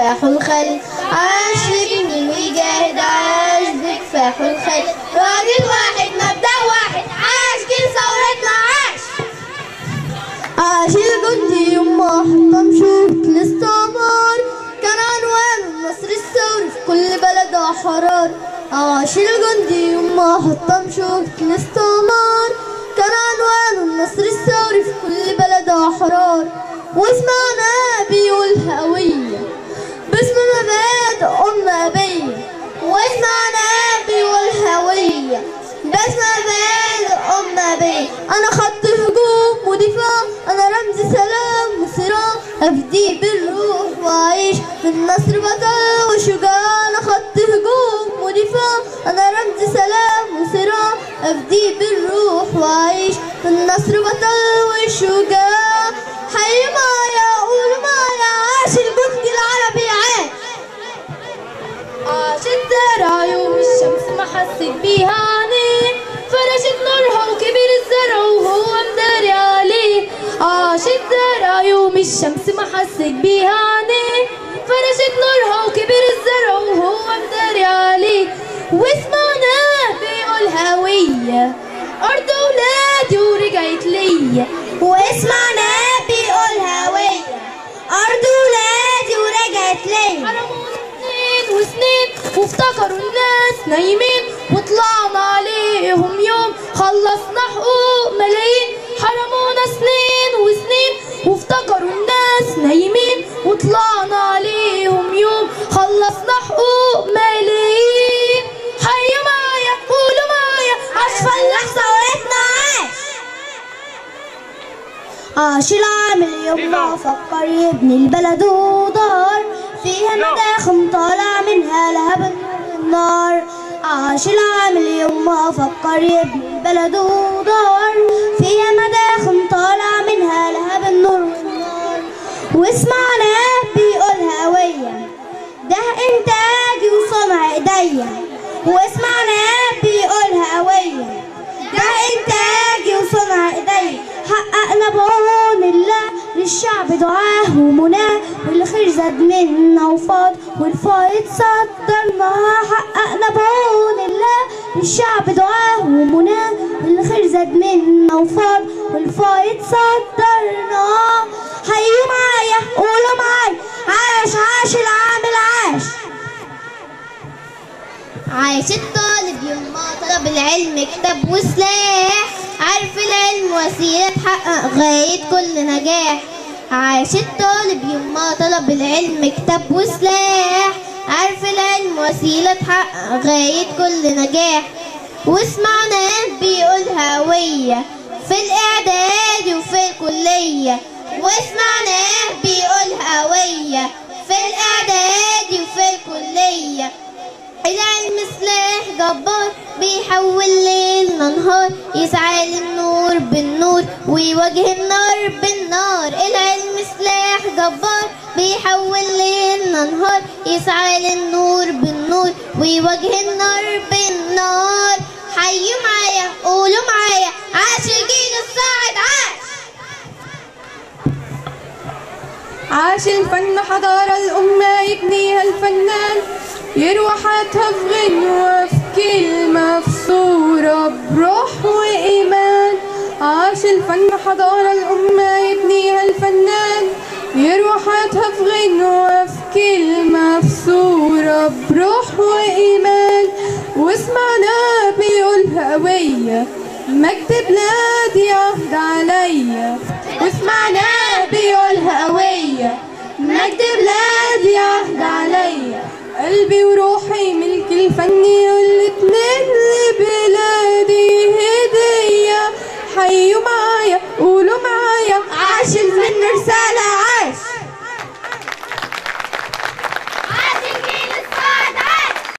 بكفاح الخل، عاش يبني ويجاهد عاش بكفاح الخل، راجل واحد مبدأ واحد عاش جيل ثورتنا عاش. عاش الجندي يوم ما حطم شوط الاستعمار، كان عنوان النصر الثوري في كل بلد وحرار. عاش الجندي يوم ما حطم شوط الاستعمار، كان عنوان النصر الثوري في كل بلد وحرار. واسمعنا بيقول هوية باسم مبادئ أمة أبية، واسمعنا بيقول هوية باسم مبادئ أمة أبية. أنا خط هجوم ودفاع، أنا رمز سلام وصراع، أفدي بالروح وأعيش في النصر بطل وشجاع. أنا خط هجوم ودفاع، أنا رمز سلام وصراع، أفدي بالروح وأعيش في النصر بطل وشجاع. حي معايا قولوا معايا، عاش الجندي العربي عاش. عاش الزرع يوم الشمس ما حست بيها عينيه، فرشت نورها وكبر الزرع وهو مداري عليه. عاش الزرع يوم الشمس ما حست بيها عينيه، فرشت نورها وكبر الزرع وهو مداري عليه. واسمعنا بيقول هوية أرض ولادي ورجعت ليا، واسمعنا بيقول هوية أرض ولادي ورجعت ليا. حرمونا سنين وسنين وافتكروا الناس نايمين، وطلعنا عليهم يوم خلصنا حقوق ملايين. حرمونا سنين وسنين وافتكروا الناس نايمين، وطلعنا عليهم يوم خلصنا حقوق ملايين. حيوا معايا قولوا معايا، عاش فلاح ثورتنا عاش. عاش العامل يوم ما فكر يبني البلد ودار، فيها مداخن طالع منها لهب النار. عاش العامل يوم ما فكر يبني البلد ودار، فيها مداخن طالع منها لهب النور والنار. واسمعنا بيقول هوية ده انتاجي وصنع ايديا، واسمعنا بيقول هوية ده انتاجي وصنع ايديا. حققنا بعون الله للشعب دعاه ومناه، والخير زاد منا وفاض والفايض صدرناها. حققنا بعون الله للشعب دعاه ومناه، والخير زاد منا وفاض والفايض صدرناها. حيوا معايا قولوا معايا، عاش عاش العامل عاش. عاش الطالب يوم ما طلب العلم كتاب وسلاح، عارف العلم وسيلة تحقق غاية كل نجاح. عاش الطالب يوم ما طلب العلم كتاب وسلاح، عارف العلم وسيلة تحقق غاية كل نجاح. واسمعنا بيقول هوية في الإعداد وفي الكلية، واسمعنا بيقول هوية في الإعداد وفي الكلية. العلم سلاح جبار بيحول ليلنا نهار، يسعى للنور بالنور ويواجه النار بالنار. العلم سلاح جبار بيحول ليلنا نهار، يسعى للنور بالنور ويواجه النار بالنار. حيوا معايا قولوا معايا، عاش الجيل الصاعد عاش. عاش الفن حضارة الأمة يبنيها الفنان، يروى حياتها في غنوة في كلمة في صورة بروح وإيمان. عاش الفن حضارة الأمة يبنيها الفنان، يروى حياتها في غنوة في كلمة في صورة بروح وإيمان. واسمعنا بيقول هوية مجد بلادي عهد عليا، واسمعنا بيقول هوية مجد بلادي عهد عليا. قلبي وروحي ملك الفني والاتنين لبلادي هدية. حيوا معايا قولوا معايا، عاش الفن رسالة